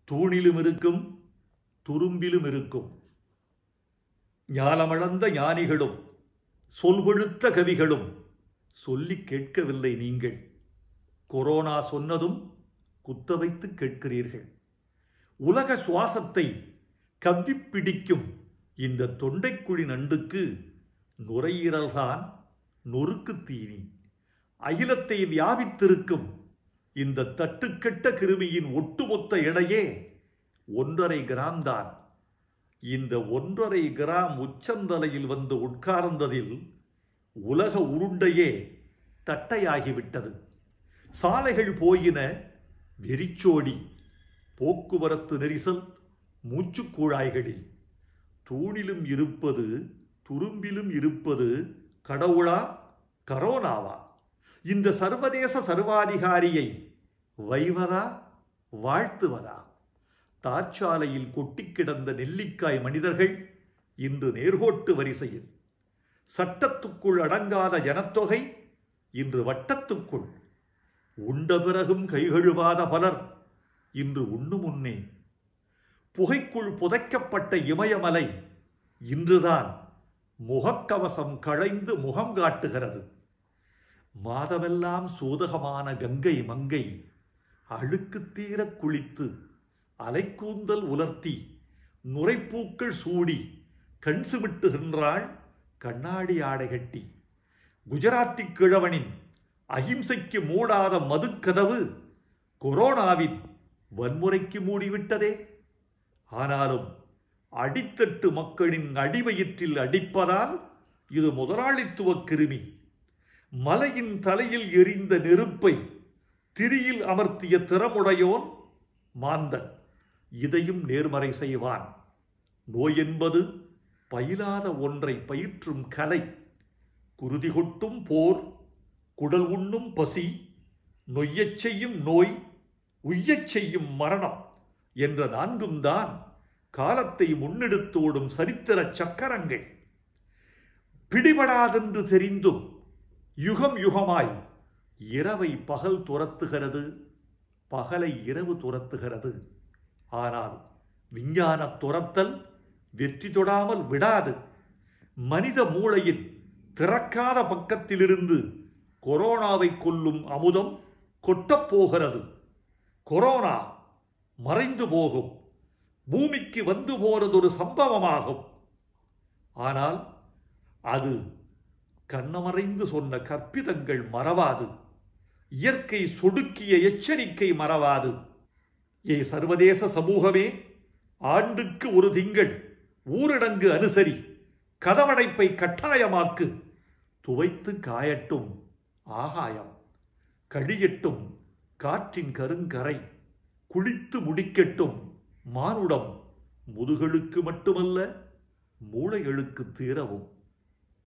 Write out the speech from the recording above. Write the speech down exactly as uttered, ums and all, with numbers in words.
தூணிலும் இருக்கும், துரும்பிலும் இருக்கும். ஞானமளந்த ஞானிகளும் சொல்வழுத்த கவிகளும் சொல்லி கேட்கவில்லை நீங்கள். கொரோனா சொன்னதும் குத்த வைத்து கேட்கிறீர்கள். உலக சுவாசத்தை கவ்விப் பிடிக்கும் இந்த தொண்டைக்குழி நண்டுக்கு நுரையீரல்தான் நொறுக்கு தீனி. அகிலத்தை வியாபித்திருக்கும் இந்த தட்டுக்கெட்ட கிருமியின் ஒட்டுமொத்த எடையே ஒன்றரை கிராம் தான். இந்த ஒன்றரை கிராம் உச்சந்தலையில் வந்து உட்கார்ந்ததில் உலக உருண்டையே தட்டையாகிவிட்டது. சாலைகள் போயின வெறிச்சோடி. போக்குவரத்து நெரிசல் மூச்சுக்குழாய்களில். தூணிலும் இருப்பது, துரும்பிலும் இருப்பது கடவுளா, கரோனாவா? இந்த சர்வதேச சர்வாதிகாரியை வைவதா, வாழ்த்துவதா? தார்ச்சாலையில் கொட்டி கிடந்த நெல்லிக்காய் மனிதர்கள் இன்று நேர்கோட்டு வரிசையில். சட்டத்துக்குள் அடங்காத ஜனத்தொகை இன்று வட்டத்துக்குள். உண்ட பிறகும் கைகழுவாத பலர் இன்று உண்ணு முன்னே. புகைக்குள் புதைக்கப்பட்ட இமயமலை இன்றுதான் முகக்கவசம் களைந்து முகம் காட்டுகிறது. மாதமெல்லாம் சூதகமான கங்கை மங்கை அழுக்கு தீர குளித்து அலைக்கூந்தல் உலர்த்தி நுரைப்பூக்கள் சூடி கண் சுமிட்டுகின்றாள் கண்ணாடி ஆடை கட்டி. குஜராத்தி கிழவனின் அகிம்சைக்கு மூடாத மதுக்கதவு கொரோனாவின் வன்முறைக்கு மூடிவிட்டதே. ஆனாலும் அடித்தட்டு மக்களின் அடிவயிற்றில் அடிப்பதால் இது முதலாளித்துவ கிருமி. மலையின் தலையில் எரிந்த நெருப்பை திரியில் அமர்த்திய திறமுடையோன் மாந்தன். இதையும் நேர்மறை செய்வான். நோய் என்பது பயிலாத ஒன்றை பயிற்றும் கலை. குருதி கொட்டும் போர், குடல் உண்ணும் பசி, நொய்யச் செய்யும் நோய், உய்யச் செய்யும் மரணம் என்ற நான்கும் தான் காலத்தை முன்னெடுத்தோடும் சரித்திர சக்கரங்கள். பிடிபடாதென்று தெரிந்தும் யுகம் யுகமாய் இரவை பகல் துரத்துகிறது, பகலை இரவு துரத்துகிறது. ஆனால் விஞ்ஞான துரத்தல் வெற்றி தொடாமல் விடாது. மனித மூளையின் திறக்காத பக்கத்திலிருந்து கொரோனாவை கொல்லும் அமுதம் கொட்டப்போகிறது. கொரோனா மறைந்து போகும், பூமிக்கு வந்து போறதொரு சம்பவமாகும். ஆனால் அது கண்ணமறைந்து சொன்ன கற்பிதங்கள் மறவாது. இயற்கை சொடுக்கிய எச்சரிக்கை மறவாது. ஏ சர்வதேச சமூகமே, ஆண்டுக்கு ஒரு திங்கள் ஊரடங்கு அனுசரி. கதவடைப்பை கட்டாயமாக்கு. துவைத்து காயட்டும் ஆகாயம், கழியட்டும் காற்றின் கருங்கரை. குளித்து முடிக்கட்டும் மானுடம். முதுகளுக்கு மட்டுமல்ல, மூளைகளுக்கு தீரவும்.